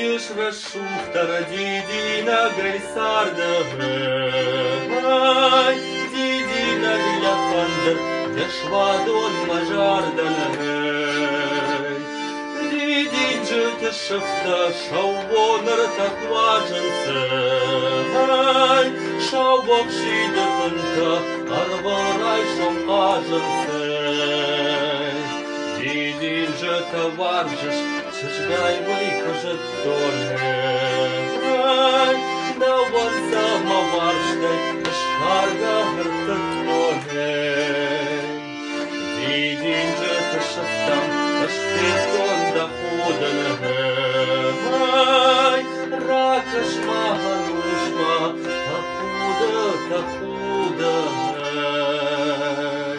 Дишра шухтара дидина гайсардагай, дидина гляфандер, дешвадон мажардагай. Дидин жыты шыфта шаубоныр такважынсай, шаубок шиды тынта арварай шомкажынсай. Дидин жыты варжыш, чыжгай выкажет торгай, да вот самоварштай кашкарга гыртык торгай. Дидин жыты шыфтам кашпетон да худынагай, ракаш маганушма та худагай.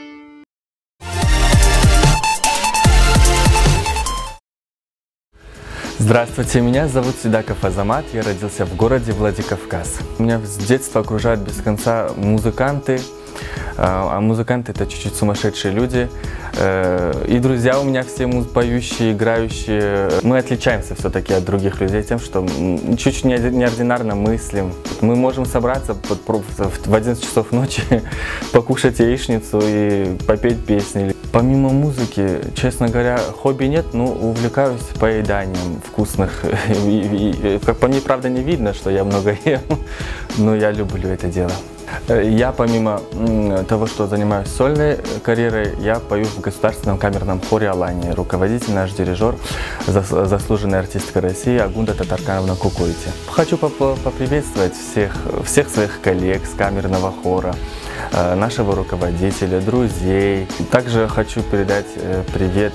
Здравствуйте, меня зовут Сидаков Азамат, я родился в городе Владикавказ. Меня с детства окружают без конца музыканты, а музыканты это чуть-чуть сумасшедшие люди. И друзья у меня все поющие, играющие. Мы отличаемся все-таки от других людей тем, что чуть-чуть неординарно мыслим. Мы можем собраться в 11 часов ночи, покушать яичницу и попеть песни. Помимо музыки, честно говоря, хобби нет, но увлекаюсь поеданием вкусных. По мне, правда, не видно, что я много ем, но я люблю это дело. Я, помимо того, что занимаюсь сольной карьерой, я пою в Государственном камерном хоре Алании. Руководитель, наш дирижер, заслуженная артистка России Агунда Татаркановна Кукуити. Хочу поприветствовать всех своих коллег с камерного хора, нашего руководителя, друзей. Также хочу передать привет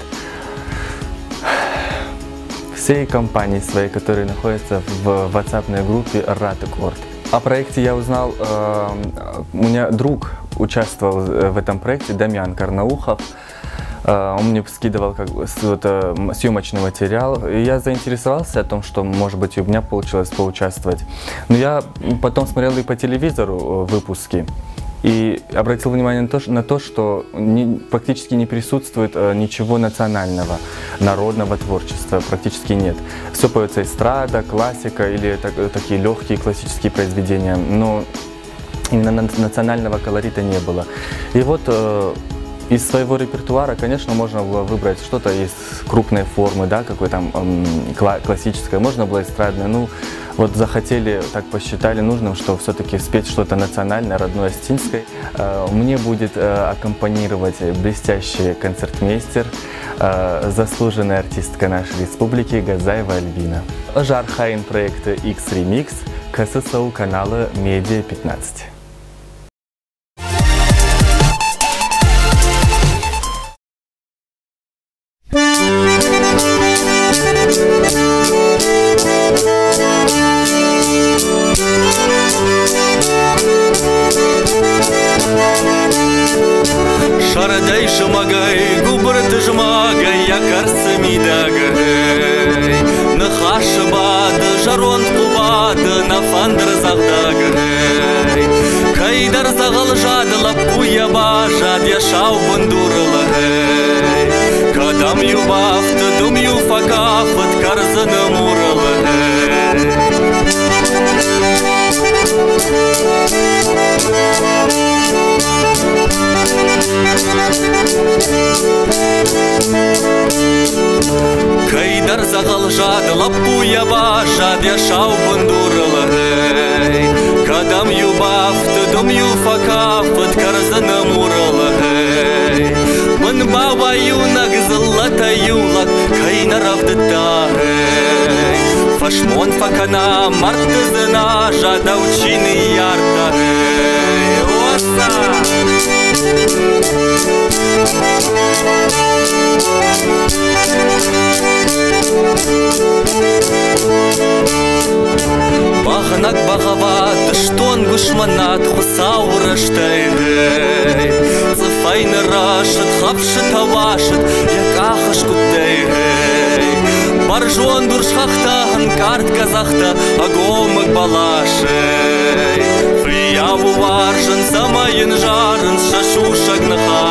всей компании своей, которые находятся в WhatsApp группе Ратекорд. О проекте я узнал, у меня друг участвовал в этом проекте, Дамьян Карнаухов. Он мне скидывал съемочный материал, и я заинтересовался о том, что, может быть, у меня получилось поучаствовать. Но я потом смотрел и по телевизору выпуски, и обратил внимание на то, что практически не присутствует ничего национального, народного творчества, практически нет. Все поется эстрада, классика или такие легкие классические произведения, но именно национального колорита не было. И вот из своего репертуара, конечно, можно было выбрать что-то из крупной формы, да, какой там классической, можно было эстрадное. Ну, вот захотели, так посчитали нужным, что все-таки спеть что-то национальное, родное, остинское. Мне будет аккомпанировать блестящий концертмейстер, заслуженная артистка нашей республики Газаева Альбина. Жархайн проекта X-Remix, КССУ канала Медиа 15. Шарадай шумагай, губрты жмагай, якарсы мидагай. На хашбады, жарон кубады, на фандр загдагай. Кайдар загал жады, лапуя бажад, яшау бандурлагай. Кадам юбафты, дум юфакафыт, карзаны мурлагай. Кайдар загал жады, лапуя бажад, яшау бандурлагай. Кадам юбафты, дум юфакафыт, карзаны мурлагай. Мын баба юнак, злата юлак, кайнаравды тагай. Фашмон факана, мартызына, жадаучины яртагай. Оса! Бағынак бағават, штон гушманат, хусаураштай. Цыфайны рашыт, хапшы тавашыт, якахыш куттай. Баржон дуршхахтан, карт казахта, агомык балашай. Фыяву варжын, самайын жарын, шашушак нахай.